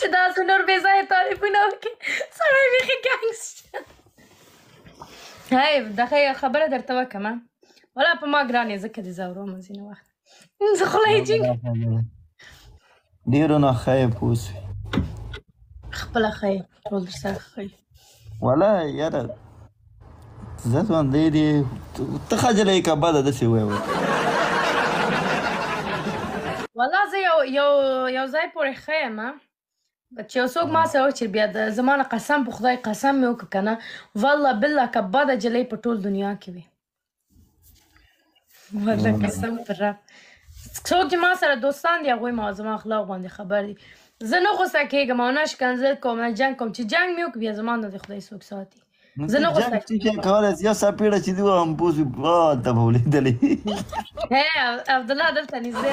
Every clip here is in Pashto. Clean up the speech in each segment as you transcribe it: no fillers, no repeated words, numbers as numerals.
چې داسې نور بې ځایه تعریفونه وکړي سړی بیخي ګنګس شه هی دغه خبره درته وکړم ولا په ما ګرانې ځکه دې ځورم ځینې وخت زه خوله یې جینګ ډېرو نه ښه یې پوه سوې خپله ښه یې ټول در سره ښه یې ولا یاره زه ژوندی دې ته خجله یې که بده داسې وایې والله زه یو ځای پورې ښه یم چې یو څوک ما سره وچېر بیا د زما نه قسم په خدای قسم مې وکړه که نه والله بالله که بده جلۍ په ټول دنیا کې وي والله قسم پر رب څوک چې ما سره دوستان دي هغوی ما زما اخلاق باندې خبر دي زه نه غوسه کېږم او نه شکنځل کوم نه جنګ کوم چې جنګ مې وکړي بیا زما نه د خدای څوک ساتي زه نه غوسه کېږم کولی شي یو څپېړه چې دي وهم پوه شو ته به ولیدلې هی عبدالله دلته نږدې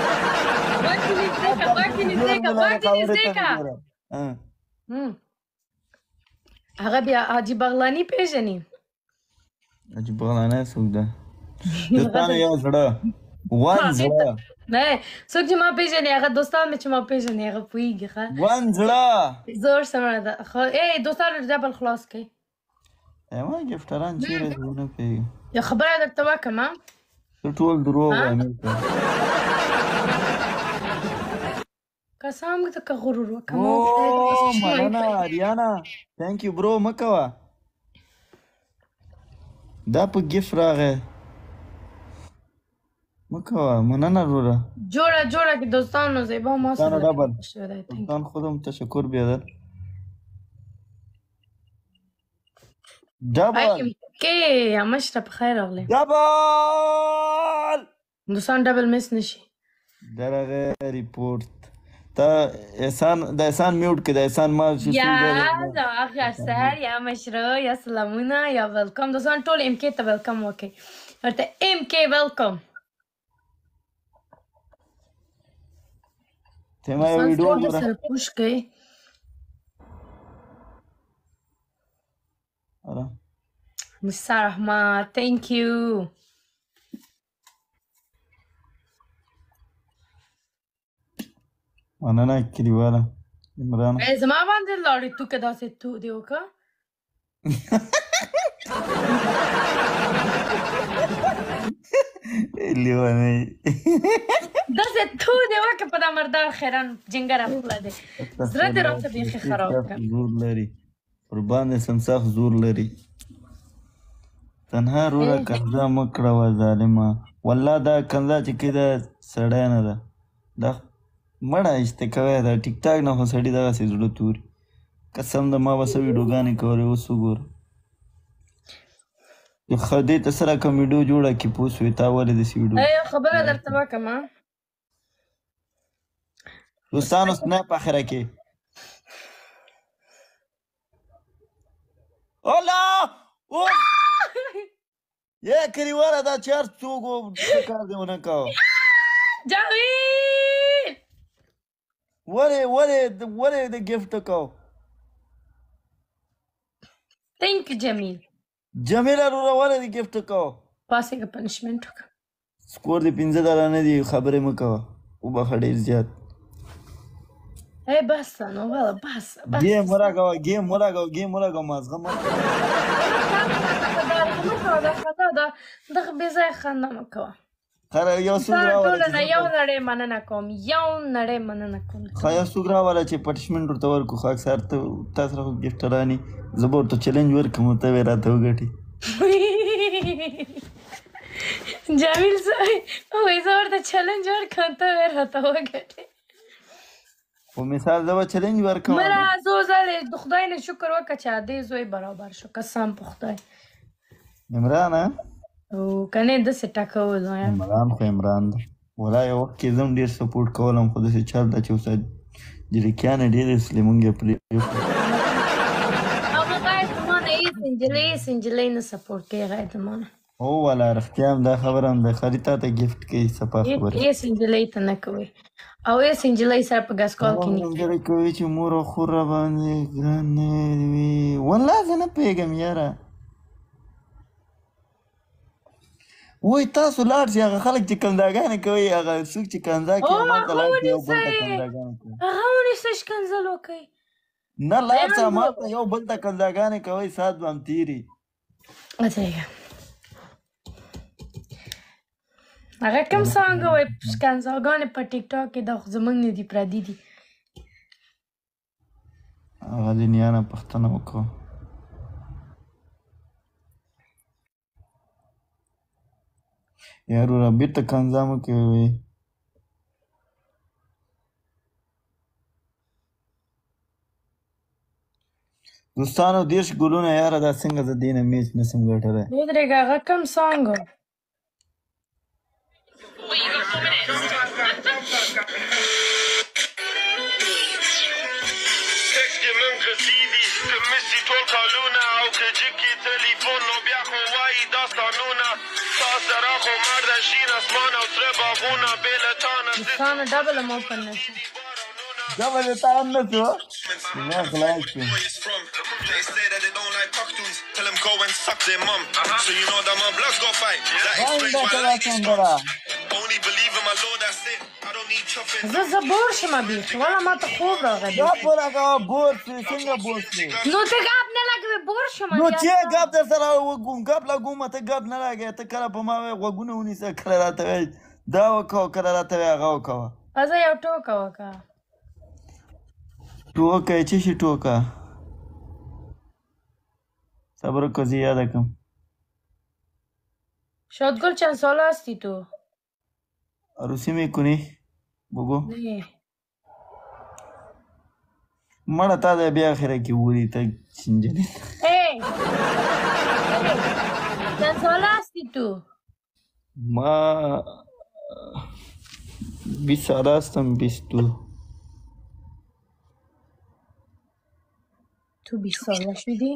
غوږ نږدې که هغه بیا حاجي بغلاني پېژني حاجي بغلانی څوک ده دوستانو یو زړه ون زړه نه څوک چې ما پېژني هغه دوستان مې چې ما پېژني هغه پوهېږي ښه ون زړه زور سمه ده دوستانو ډبل خلاص کړئ ما ګفټران چیرې زه نه پوهېږم یو خبره درته وکړم ټول دروغ وایم قسم ته که غرور وکړم مننه اریانا تھینک یو برو مه کوه دا په ګفټ راغی مه کوه مننه وروره جوړه کې دوستانو زیبا ما سره ډبل دوستان خودم تشکر بیادر ډبل کې مشره په خیر راغلی ډبل دوستان ډبل مس نشي درغه ریپورت تا احسان د احسان میوټ کې د احسان ما یا اخر سحر یا مشره یا سلامونه یا ویلکم دوستان ټول ام کې ته ویلکم وکړئ ورته ام کې ویلکم ته ما ویډیو سره پوش کړئ مسا رحمت تhank you مننه کلیواله عمران زما باندې لاړې تو که داسې تو دې وکړه لیونی داسې تو دې وکړه په دا مردار خیران جنګره خوله دی زړه دې راته بیخي خراب کړه زور لري قربان دې سمساخ زور لري تنها روره کنځه مه کړه وه ظالمه والله دا کنځه چې کېده سړی نه ده دا مړه اشته کوی دا ټیک ټاک نه خو سړي دغسې زړه توري قسم د ما به څه ویډیوګانې کولې اوس وګوره دې ته سره کوم ویډیو جوړه کړي پوه شوې تا ولې داسې ویډیو خبره درته وکړم دوستانو سنیپ اخره کې اولا یې کلیواله دا چار څوک و څه کار دې ونه کوه جاوید ولې د ګفټ کوه تhank you جمیل جمیله وروره ولې د ګفټ کوه پاسېږه پنشمنټ وکړه سکور دې 15 ډالر نه دي خبرې مه کوه وبخښه ډېر زیات بس نو والله بس ګیم ولګوه مازغه مه دغه بې ځایه خنده مه کوه یو څوک راوله یو نړۍ مننه کوم یو نړۍ مننه کوم یو څوک راوله چې پټشمنټ ورته ورکړو خو اکثر تا سره خو ګفټرانې زه به ورته چلنج ورکړم ته به یې راته وګټې جمیل وایي زه ورته چلنج ورکړم ته به یې راته وګټې خو مثال زه به چلنج ورکړم مړه څو ځلې د خدای نه شکر وکړه چې ادې زوی برابر شو قسم په خدای عمران او کنه داسې ټکول عمران خو عمران ده ولا یو وخت کې زه هم ډېر سپورټ کولم خو داسې چل ده چې اوس جریکیانې ډېرې سلې مونږ یې پرېښو هغه غیر زما نه هېڅ نجلۍ نه سپورټ کوي غیر زما نه هو والا رښتیا هم دا خبره هم ده خالي تا ته ګفټ کوي صفا خبره هېڅ نجلۍ ته نه کوي او هېڅ نجلۍ سره په ګس کال کې نه کوي چې مور او خور راباندې ګرانې وي والله زه نه پوهېږم یاره وای تاسو لاړ شئ هغه خلک چې کنځاګانې کوي هغه څوک چې کنځا کوي او همالته هغه لاړ شئ یو بل ته ونیسئ کنځاګانې کوي هغه ونیسئ ښکنځل وکئ نه لاړ شه بیان همالته یو بل ته کنځاګانې کوئ ساعت به هم تېري ودرېږه هغه کوم سانګ وایي ښکنځاګانې په ټیک ټاک کې دا خو زموږ نه دي پردي دي هغه د نیا نه پوښتنه وکړو یارو را بیرته کنځا مه کوئ دوستانو 30 ګلونه یاره دا څنګه زه دې نه میچ نسم ګټلی ودرېږه هغه کوم سانګ و دوستانو ډبل هم اوپن نه شو ډبل یې تا هم نه شو نه خلاص شو They say that they don't like cartoons. Tell them go and suck their mum. So you know that my blood's got fight. That explains why I like these songs. Only believe in my Lord, that's it. I don't need chopping. زه بور شم بیخي والا ما ته خوب راغلی ګپ ولګوه بور شوې څنګه بور شوې نو ته ګپ نه لګوې بور شم نو چې ګپ در سره وګوم ګپ لګوم ته ګپ نه لګې ته کله په ما وایې غوږونه ونیسه کله راته وایې دا وکوه کله راته وایې هغه وکوه زه یو ټوکه وکړه ټوکه یې څه شي ټوکه صبر کو زی یاد کم شادگل چند ساله هستی تو؟ عروسی میکنی؟ بگو نه مړه تا د بیا اخره کې وری ته چنجنی چند ساله هستی تو؟ ما 20 ساله هستم 22 تو 20 ساله شدی؟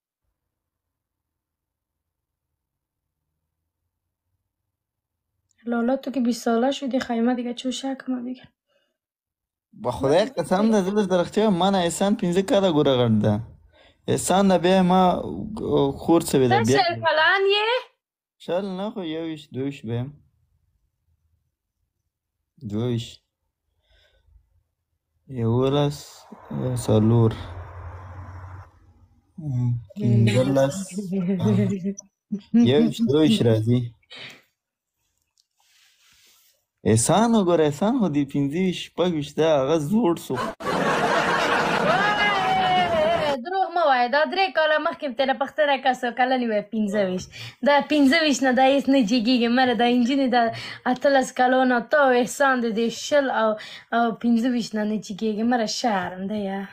لالا تو که 20 ساله شدی خیمه دیگه چو شکمه دیگه با خدای قسم ده زدش درخچه من احسان 15 کاله گوره غرده احسان ده بیا ما خورد سوی ده بیا شل کلن یه؟ شل نه خو یویش دویش بیم دویش یولس سالور پنځلس یویش دویش راځي احسان وګوره احسان خو دې 15 شپږ ویشت ده هغه زوړ سو دروغ مه وایه دا 3 کاله مخکې به ترې پوښتنه که څو کلن یې وایه 15 دا 15 نه دا هېڅ نه جګېږي مره دا نجونې د 18 کلونو تا او احسان د دې 20 او 15 نه نه جګېږي مره شرم ده یا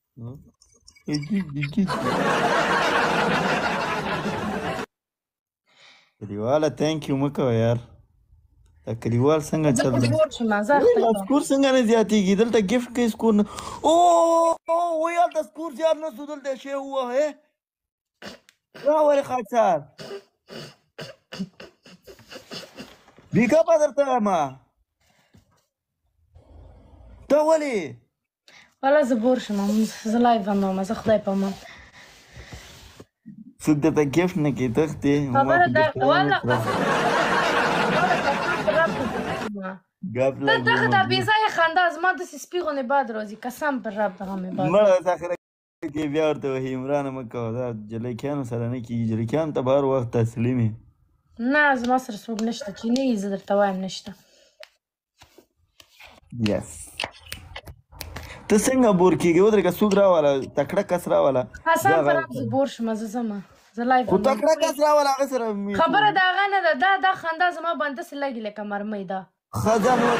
کلیواله تhank you مه کوه یار دا کلیوال څنګه چل دی سکور څنګه نه زیاتېږي دلته ګفټ کوي سکور نه وایي هلته سکور زیات نه سو دلته شی ووهې راولې خاکسار بیکاپه درته وایم ته ولې والا زه بور شم زه لایف بندوم زه خدای پامان څوک درته ګفټ نه کوي تښتې خبره ده والا دغه دا بېځایه خندا زما داسې سپي غوندې باد راځي قسم پر رب دغه مې باد مړه اخره کې بیا ورته وهي عمرانه مه کوه دا جلیکیانو سره نه کېږي جلیکیانو ته به هر وخت تسلیمې نه زما سره څوک نشته چې نه یي زه درته وایم نشته یس ته څنګه بور کېږې ودرېږه څوک راوله تکړه کس راوله قسم پر رب زه بور شم زه ځمه زه لایف خو تکړه کس راوله هغه سره خبره د هغه نه ده دا خندا زما باندې داسې لګي لکه مرمۍ ده ښځه نو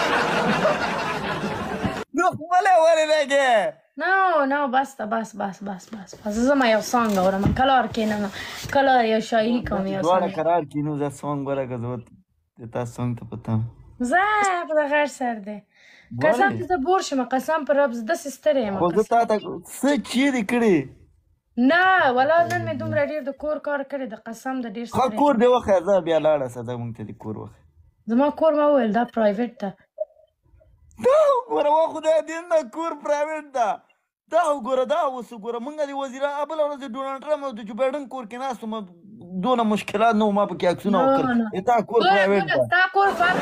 خپله ولې لګې نه بس ته بس زه ځمه یو سانګ اورم کلار کښېنم کلار یو شاعري کوم یو دواړه قرار کینو زه سونګ ولګه زه د تا سونګ ته پتم زه په د غیر سر دی قسم ته زه بور شم قسم پر رب زه داسې ستړې یم خو زه تا ته څه چیرې کړې نه ولا نن مې دومره ډېر د کور کار کړی د قسم د ډېر ښه کور دې وښیه زه بیا لاړه سه زه مونږ ته دې کور وښیه زما کور ما وویل دا پرایویټ ده دا وګوره وا خدای دې نه کور پرایویټ ده دا وګوره دا اوس وګوره مونږ د وزیره بله ورځ د ډونالډ ټرمپ او د جو بایډن کور کې ناست وم دونه مشکلات نه ما پکې عکسونه نه، وکړل نه. تا کور پرایویټ ګوره ده ستا کور فرق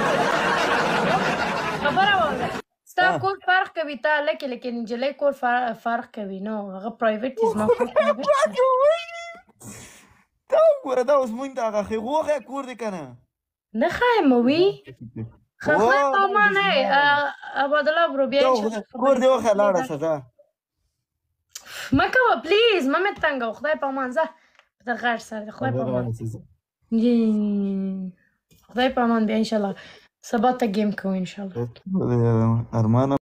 خبره واوره ستا کور فرق کوي تا لکه نجلۍ کور فرق کوي نو هغه پرایویټ دی زما کور private دی. تا وګوره دا اوس مونږ ته هغه هغه کور دی که نه نه ښایم وي خدای په امان عبدالله برو بیا کور دی وخه لاړه سزا مه کوه پلیز مه مې تنګه خدای په امان ځه په د غږ سره خدای په امان خدای په امان بیا انشاءالله سبا ته ګیم کوو انشاءالله ارمانه